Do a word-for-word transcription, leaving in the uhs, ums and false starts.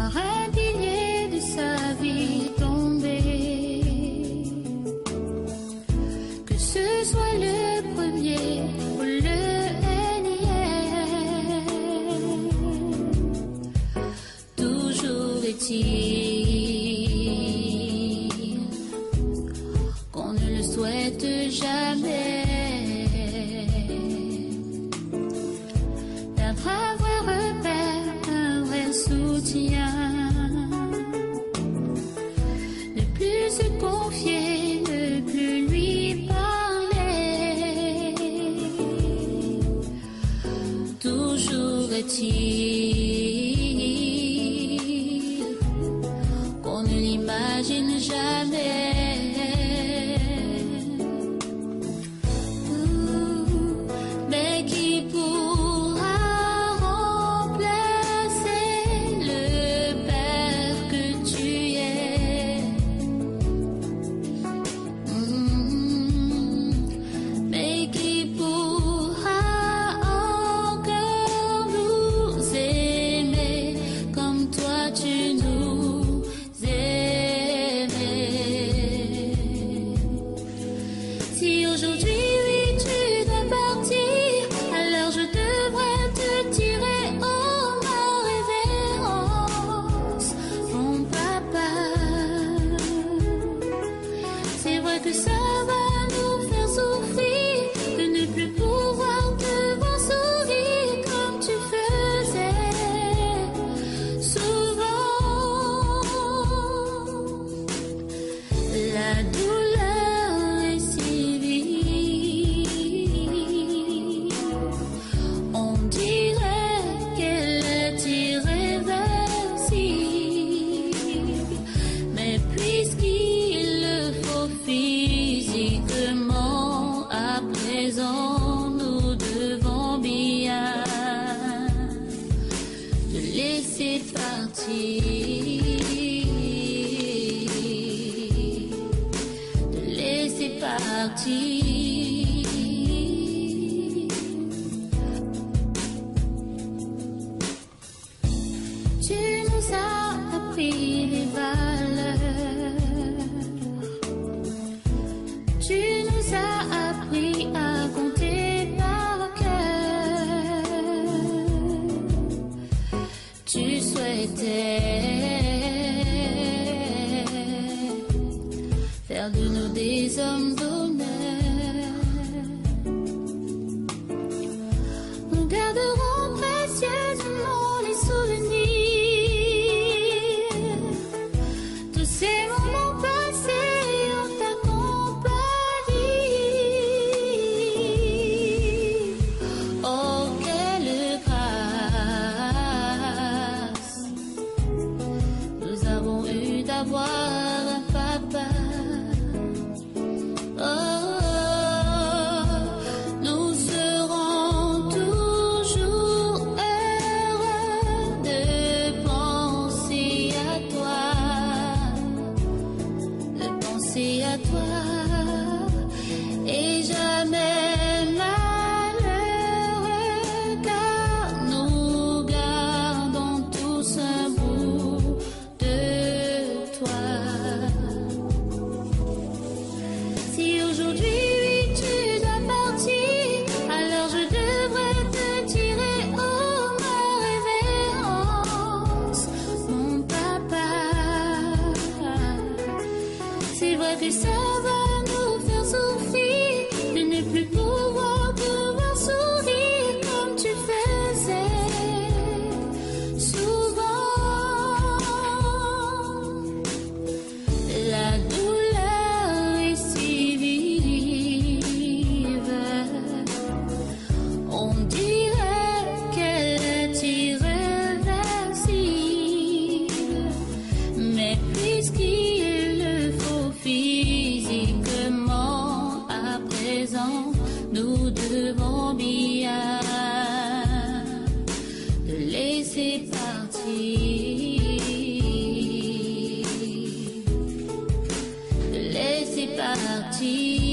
voir un pilier de sa vie tomber. Que ce soit le premier ou le énième, toujours est-il qu'on ne le souhaite jamais. Perdre un vrai repère, un vrai soutien, ne plus se confier, ne plus lui parler. Toujours est-il qu'on ne l'imagine jamais. Si aujourd'hui, oui, tu dois partir, alors je devrais te tirer oh ma révérence, mon papa. C'est vrai que ça va nous faire souffrir, de ne plus pouvoir te voir sourire comme tu faisais souvent. La douleur est si on dirait qu'elle est irréversible, mais puisqu'il le faut physiquement, à présent nous devons bien te laisser partir, te laisser partir. Tu nous as appris les valeurs, tu nous as appris à compter par cœur. Tu souhaitais faire de nous des hommes d'honneur. Nous garderons précieusement les souvenirs, tous ces moments passés en ta compagnie. Oh, quelle grâce nous avons eu d'avoir un papa. Oh, nous serons toujours heureux de penser à toi, de penser à toi, et jamais malheureux, car nous gardons tous un bout de toi. Si aujourd'hui, oui, tu dois partir, alors je devrais te tirer oh ma révérence, mon papa. C'est vrai que ça va nous faire souffrir, de ne plus pouvoir te voir sourire comme tu faisais souvent. La douleur est si vive, on dirait qu'elle est irréversible, mais puisqu'il le faut physiquement, à présent nous devons bien te laisser partir, te laisser partir.